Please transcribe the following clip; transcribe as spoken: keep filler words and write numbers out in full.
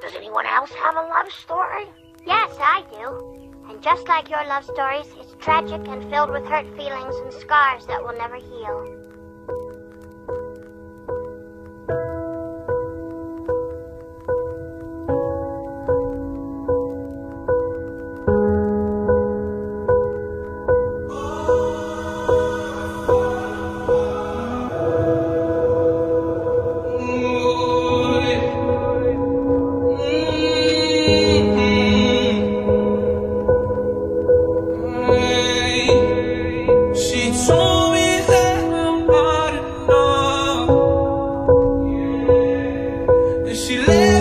Does anyone else have a love story? Yes, I do. And just like your love stories, it's tragic and filled with hurt feelings and scars that will never heal. She let